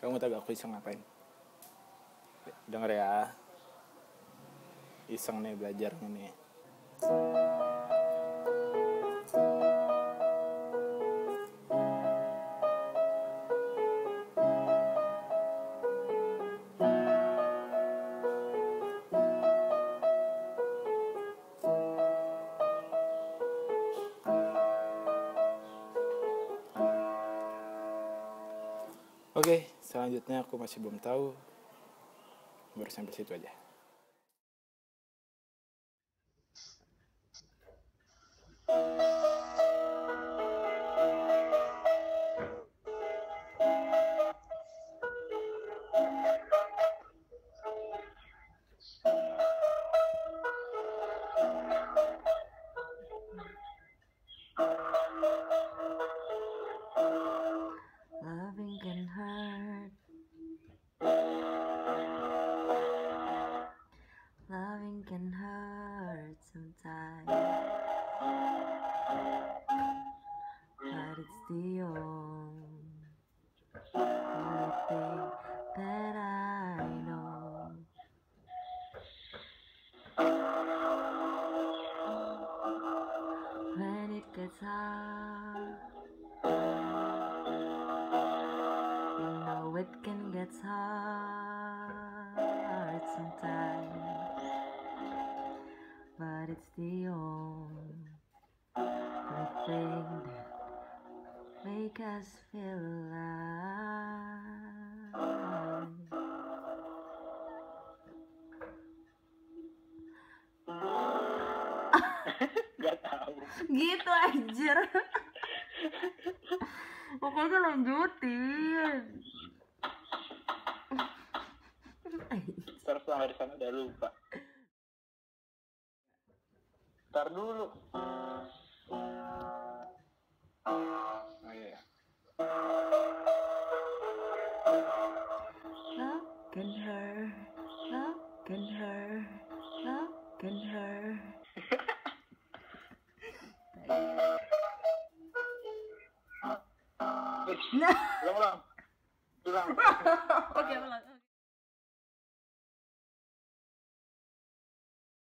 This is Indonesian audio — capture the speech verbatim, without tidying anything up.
Kamu tahu aku iseng ngapain? Dengar ya. Iseng nih belajar nih. Oke, selanjutnya aku masih belum tahu. Baru sampai situ aja. Loving can hurt. Loving can hurt sometimes, but it's the only thing that I know. When it gets hard, you know it can get hard sometimes, but it's the only thing that make us feel alive. Gak tahu. Gitu anjir. Pokoknya lanjutin. Terus sampai di sana udah lupa. Ntar dulu. Oh iya. Love can hurt, love can hurt, love can hurt. Ulang, ulang. Ulang. Oke, ulang.